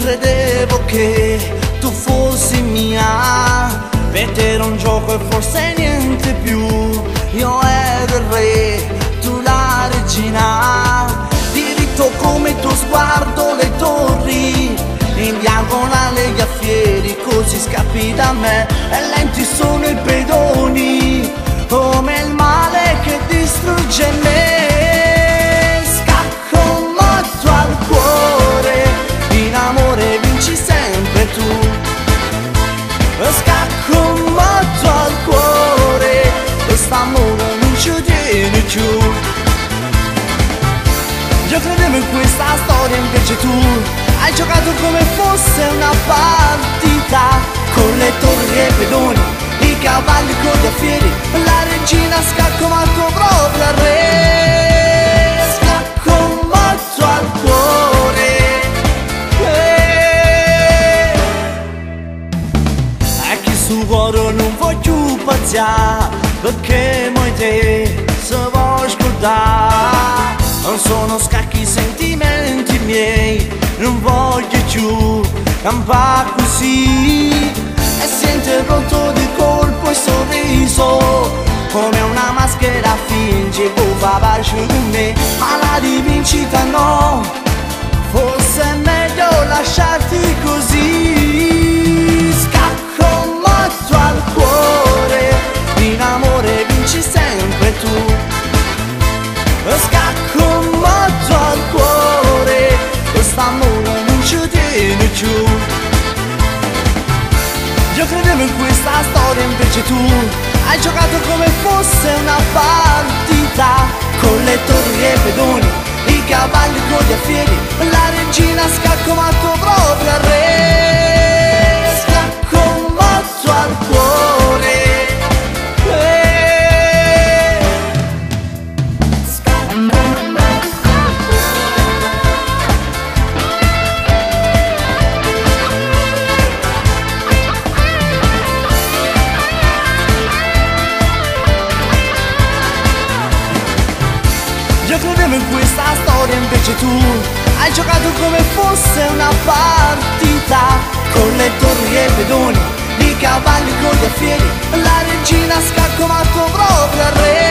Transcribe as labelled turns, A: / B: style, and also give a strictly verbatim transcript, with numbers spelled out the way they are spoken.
A: credevo che tu fossi mia, per te era un gioco e forse niente più. Io ero il re, tu la regina, diritto come il tuo sguardo le torri, in diagonale gli affieri, così scappi da me e lenti sono i pedoni, come il male che distrugge me. Scacco morto al cuore, in amore vinci sempre tu. Scacco morto al cuore, quest'amore non ci tiene più. Io credevo in questa storia, invece tu hai giocato come fosse una partita, con le torri e i pedoni, i cavalli con gli affieri, la regina scacco matto proprio al re. Scacco matto al cuore, eh. E chi su cuore non voglio pazziare, perché mai te se vuoi scordare. Non sono scacchi i sentimenti miei, non voglio più campare così. E si è interrotto di colpo il sorriso, come una maschera finge che fa pace con me, ma la rivincita no, forse è meglio lasciarti così. Scacco matto al cuore, in amore vinci sempre tu. Scacco matto al cuore, quest'amore non ci tiene più. Io credevo in questa storia, invece tu hai giocato come fosse una partita, con le torri e i pedoni, i cavalli con gli affieri, la regina scacco matto proprio al re. Scacco matto al cuore, eh. Io credevo in questa storia, invece tu hai giocato come fosse una partita, con le torri e i pedoni, i cavalli con gli affieri, la regina scacco matto proprio al re.